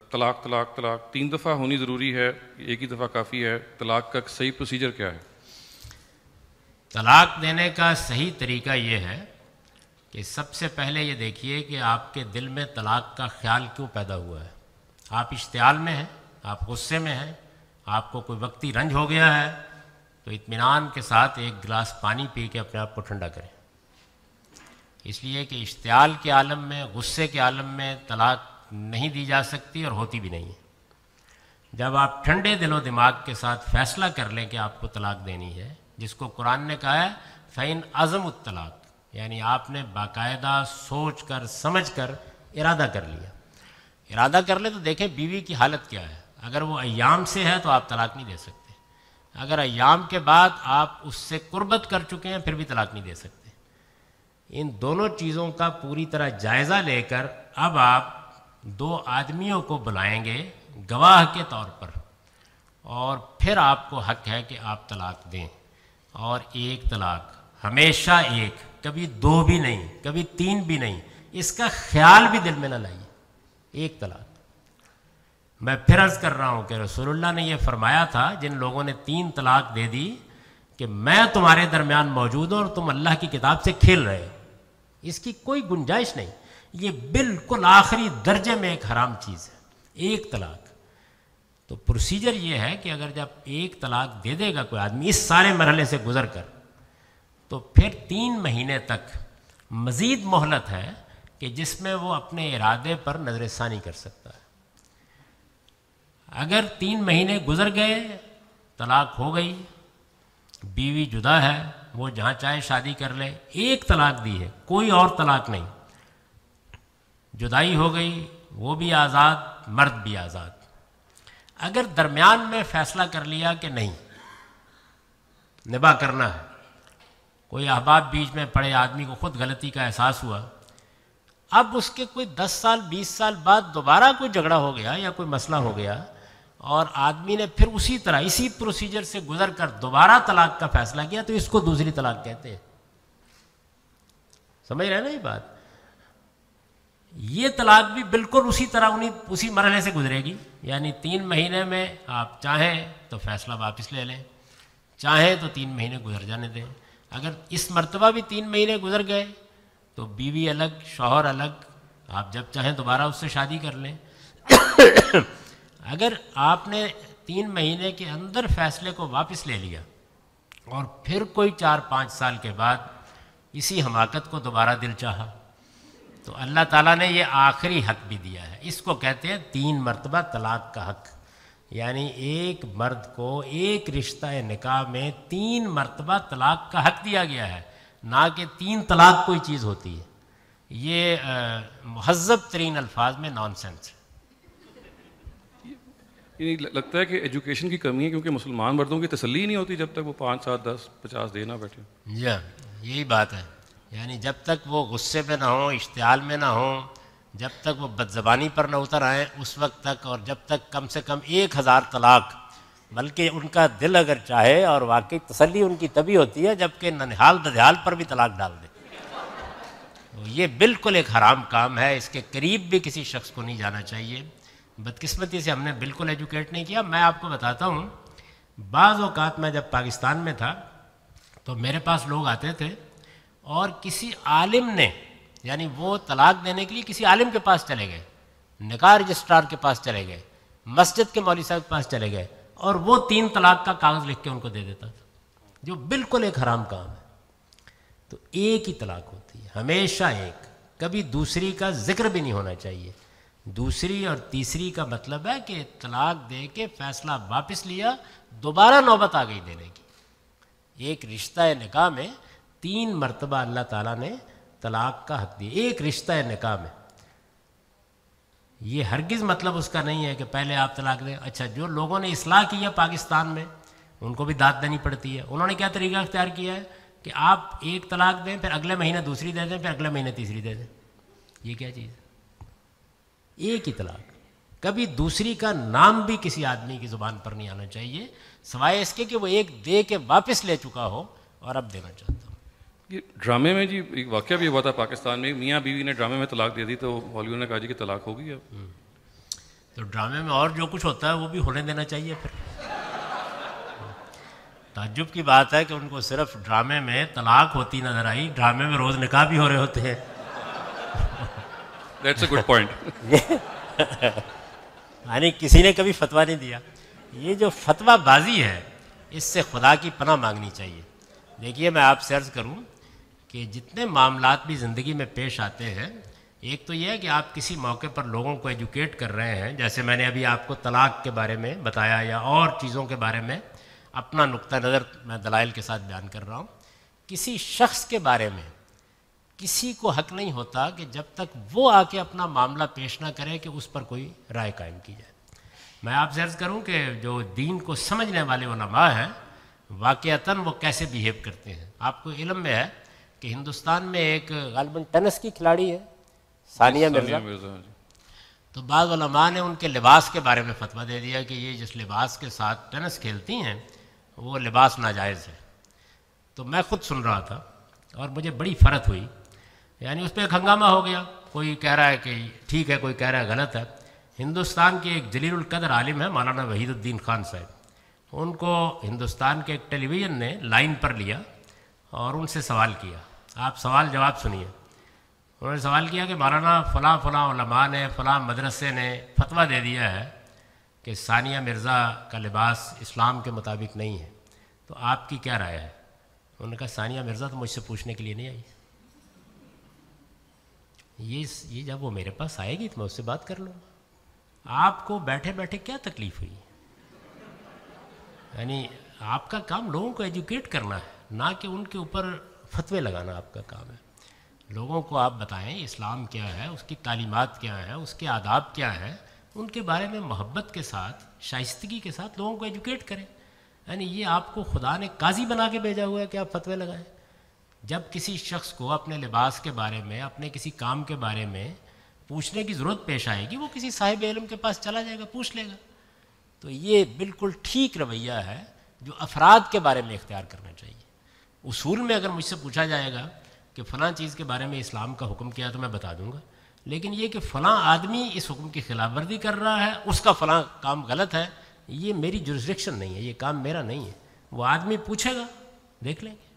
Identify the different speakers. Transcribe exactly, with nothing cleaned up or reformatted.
Speaker 1: طلاق طلاق طلاق تین دفعہ ہونی ضروری ہے، ایک ہی دفعہ کافی ہے؟ طلاق کا صحیح پروسیجر کیا ہے؟
Speaker 2: طلاق دینے کا صحیح طریقہ یہ ہے کہ سب سے پہلے یہ دیکھیے کہ آپ کے دل میں طلاق کا خیال کیوں پیدا ہوا ہے۔ آپ اشتعال میں ہیں، آپ غصے میں ہیں، آپ کو کوئی وقتی رنج ہو گیا ہے، تو اطمینان کے ساتھ ایک گلاس پانی پی کے اپنے آپ کو ٹھنڈا کریں، اس لیے کہ اشتعال کے عالم میں، غصے کے عالم میں طلاق نہیں دی جا سکتی اور ہوتی بھی نہیں ہے۔ جب آپ ٹھنڈے دل و دماغ کے ساتھ فیصلہ کر لیں کہ آپ کو طلاق دینی ہے، جس کو قرآن نے کہا ہے فَإِنْ عَزَمُ الطلاق، یعنی آپ نے باقاعدہ سوچ کر سمجھ کر ارادہ کر لیا۔ ارادہ کر لے تو دیکھیں بیوی کی حالت کیا ہے، اگر وہ ایام سے ہے تو آپ طلاق نہیں دے سکتے، اگر ایام کے بعد آپ اس سے قربت کر چکے ہیں پھر بھی طلاق نہیں دے سکتے۔ ان دونوں چیزوں کا پوری طرح جائزہ لے کر اب آپ دو آدمیوں کو بلائیں گے گواہ کے طور پر، اور پھر آپ کو حق ہے کہ آپ طلاق دیں، اور ایک طلاق ہمیشہ ایک، کبھی دو بھی نہیں، کبھی تین بھی نہیں، اس کا خیال بھی دل میں نہ لائیے، ایک طلاق۔ میں پھر عرض کر رہا ہوں کہ رسول اللہ نے یہ فرمایا تھا جن لوگوں نے تین طلاق دے دی کہ میں تمہارے درمیان موجود ہوں اور تم اللہ کی کتاب سے کھیل رہے ہو، اس کی کوئی گنجائش نہیں، یہ بالکل آخری درجے میں ایک حرام چیز ہے، ایک طلاق۔ تو پروسیجر یہ ہے کہ اگر جب ایک طلاق دے دے گا کوئی آدمی اس سارے مرحلے سے گزر کر، تو پھر تین مہینے تک مزید مہلت ہے کہ جس میں وہ اپنے ارادے پر نظر ثانی کر سکتا ہے۔ اگر تین مہینے گزر گئے، طلاق ہو گئی، بیوی جدا ہے، وہ جہاں چاہے شادی کر لے، ایک طلاق دی ہے، کوئی اور طلاق نہیں، جدائی ہو گئی، وہ بھی آزاد، مرد بھی آزاد۔ اگر درمیان میں فیصلہ کر لیا کہ نہیں نباہ کرنا ہے، کوئی احباب بیچ میں پڑے، آدمی کو خود غلطی کا احساس ہوا، اب اس کے کوئی دس سال بیس سال بعد دوبارہ کوئی جھگڑا ہو گیا یا کوئی مسئلہ ہو گیا، اور آدمی نے پھر اسی طرح اسی پروسیجر سے گزر کر دوبارہ طلاق کا فیصلہ کیا، تو اس کو دوسری طلاق کہتے ہیں۔ سمجھ رہے ہیں نا یہ بات؟ یہ طلاق بھی بالکل اسی طرح انہیں اسی مرحلے سے گزرے گی، یعنی تین مہینے میں آپ چاہیں تو فیصلہ واپس لے لیں، چاہیں تو تین مہینے گزر جانے دیں۔ اگر اس مرتبہ بھی تین مہینے گزر گئے تو بیوی الگ، شوہر الگ، آپ جب چاہیں دوبارہ اس سے شادی کر لیں۔ اگر آپ نے تین مہینے کے اندر فیصلے کو واپس لے لیا اور پھر کوئی چار پانچ سال کے بعد اسی حماقت کو دوبارہ دل چاہا، تو اللہ تعالیٰ نے یہ آخری حق بھی دیا ہے، اس کو کہتے ہیں تین مرتبہ طلاق کا حق، یعنی ایک مرد کو ایک رشتہ نکاح میں تین مرتبہ طلاق کا حق دیا گیا ہے، نہ کہ تین طلاق کوئی چیز ہوتی ہے۔ یہ مہذب ترین الفاظ میں نان سینس ہے۔
Speaker 1: یہ لگتا ہے کہ ایجوکیشن کی کمی ہے، کیونکہ مسلمان مردوں کی تسلی نہیں ہوتی جب تک وہ پانچ سات دس پچاس دے نہ بیٹھے۔
Speaker 2: جی ہاں، یہی بات ہے، یعنی جب تک وہ غصے میں نہ ہوں، اشتعال میں نہ ہوں، جب تک وہ بدزبانی پر نہ اتر آئیں، اس وقت تک، اور جب تک کم سے کم ایک ہزار طلاق، بلکہ ان کا دل اگر چاہے، اور واقعی تسلی ان کی تبھی ہوتی ہے جب کہ ننہال ددھیال پر بھی طلاق ڈال دے، تو یہ بالکل ایک حرام کام ہے، اس کے قریب بھی کسی شخص کو نہیں جانا چاہیے۔ بدقسمتی سے ہم نے بالکل ایجوکیٹ نہیں کیا۔ میں آپ کو بتاتا ہوں، بعض اوقات میں جب پاکستان میں تھا تو میرے پاس لوگ آتے تھے اور کسی عالم نے، یعنی وہ طلاق دینے کے لیے کسی عالم کے پاس چلے گئے، نکاح رجسٹرار کے پاس چلے گئے، مسجد کے مولوی صاحب کے پاس چلے گئے، اور وہ تین طلاق کا کاغذ لکھ کے ان کو دے دیتا تھا، جو بالکل ایک حرام کام ہے۔ تو ایک ہی طلاق ہوتی ہے، ہمیشہ ایک، کبھی دوسری کا ذکر بھی نہیں ہونا چاہیے۔ دوسری اور تیسری کا مطلب ہے کہ طلاق دے کے فیصلہ واپس لیا، دوبارہ نوبت آ گئی دینے کی۔ ایک رشتہ نکاح میں تین مرتبہ اللہ تعالیٰ نے طلاق کا حق دیا، ایک رشتہ نکاح میں۔ یہ ہرگز مطلب اس کا نہیں ہے کہ پہلے آپ طلاق دیں۔ اچھا، جو لوگوں نے اصلاح کی ہے پاکستان میں، ان کو بھی داد دینی پڑتی ہے۔ انہوں نے کیا طریقہ اختیار کیا ہے کہ آپ ایک طلاق دیں، پھر اگلے مہینے دوسری دے دیں، پھر اگلے مہینے تیسری دے دیں۔ یہ کیا چیز ہے؟ ایک ہی طلاق، کبھی دوسری کا نام بھی کسی آدمی کی زبان پر نہیں آنا چاہیے، سوائے اس کے کہ وہ ایک دے کے واپس لے چکا ہو اور اب دینا چاہتا ہوں۔
Speaker 1: یہ ڈرامے میں جی ایک واقعہ بھی ہوا تھا پاکستان میں، میاں بیوی نے ڈرامے میں طلاق دے دی تو بالی ووڈ نے کہا جی کہ طلاق ہو گئی اب۔
Speaker 2: تو ڈرامے میں اور جو کچھ ہوتا ہے وہ بھی ہونے دینا چاہیے پھر. تعجب کی بات ہے کہ ان کو صرف ڈرامے میں طلاق ہوتی نظر آئی، ڈرامے میں روز نکاح بھی ہو رہے ہوتے ہیں.
Speaker 1: That's a good point.
Speaker 2: یعنی کسی نے کبھی فتویٰ نہیں دیا. یہ جو فتویٰ بازی ہے اس سے خدا کی پناہ مانگنی چاہیے. دیکھیے میں آپ سے عرض کروں کہ جتنے معاملات بھی زندگی میں پیش آتے ہیں، ایک تو یہ ہے کہ آپ کسی موقع پر لوگوں کو ایجوکیٹ کر رہے ہیں، جیسے میں نے ابھی آپ کو طلاق کے بارے میں بتایا یا اور چیزوں کے بارے میں اپنا نقطہ نظر میں دلائل کے ساتھ بیان کر رہا ہوں. کسی شخص کے بارے میں کسی کو حق نہیں ہوتا کہ جب تک وہ آ کے اپنا معاملہ پیش نہ کرے کہ اس پر کوئی رائے قائم کی جائے. میں آپ سے عرض کروں کہ جو دین کو سمجھنے والے علماء ہیں واقعتاً وہ کیسے بیہیو کرتے ہیں. آپ کو علم میں ہے کہ ہندوستان میں ایک غالباً ٹینس کی کھلاڑی ہے ثانیہ مرزا. تو بعض علماء نے ان کے لباس کے بارے میں فتویٰ دے دیا کہ یہ جس لباس کے ساتھ ٹینس کھیلتی ہیں وہ لباس ناجائز ہے. تو میں خود سن رہا تھا اور مجھے بڑی فرحت ہوئی. یعنی اس پہ ایک ہنگامہ ہو گیا، کوئی کہہ رہا ہے کہ ٹھیک ہے، کوئی کہہ رہا ہے غلط ہے. ہندوستان کے ایک جلیل القدر عالم ہے مولانا وحید الدین خان صاحب، ان کو ہندوستان کے ایک ٹیلی ویژن نے لائن پر لیا اور ان سے سوال کیا. آپ سوال جواب سنیے. انہوں نے سوال کیا کہ مولانا فلاں فلاں علماء نے فلاں مدرسے نے فتویٰ دے دیا ہے کہ ثانیہ مرزا کا لباس اسلام کے مطابق نہیں ہے، تو آپ کی کیا رائے ہے؟ انہوں نے کہا ثانیہ مرزا تو مجھ سے پوچھنے کے لیے نہیں آئی. یہ یہ جب وہ میرے پاس آئے گی تو میں اس سے بات کر لوں گا. آپ کو بیٹھے بیٹھے کیا تکلیف ہوئی؟ یعنی آپ کا کام لوگوں کو ایجوکیٹ کرنا ہے، نہ کہ ان کے اوپر فتوے لگانا آپ کا کام ہے. لوگوں کو آپ بتائیں اسلام کیا ہے، اس کی تعلیمات کیا ہے، اس کے آداب کیا ہے، ان کے بارے میں محبت کے ساتھ شائستگی کے ساتھ لوگوں کو ایجوکیٹ کریں. یعنی یہ آپ کو خدا نے قاضی بنا کے بھیجا ہوا ہے کہ آپ فتوے لگائیں. جب کسی شخص کو اپنے لباس کے بارے میں، اپنے کسی کام کے بارے میں پوچھنے کی ضرورت پیش آئے گی، وہ کسی صاحب علم کے پاس چلا جائے گا، پوچھ لے گا. تو یہ بالکل ٹھیک رویہ ہے جو افراد کے بارے میں اختیار کرنا چاہیے. اصول میں اگر مجھ سے پوچھا جائے گا کہ فلاں چیز کے بارے میں اسلام کا حکم کیا تو میں بتا دوں گا، لیکن یہ کہ فلاں آدمی اس حکم کی خلاف ورزی کر رہا ہے، اس کا فلاں کام غلط ہے، یہ میری جورسڈکشن نہیں ہے، یہ کام میرا نہیں ہے. وہ آدمی پوچھے گا، دیکھ لیں گے.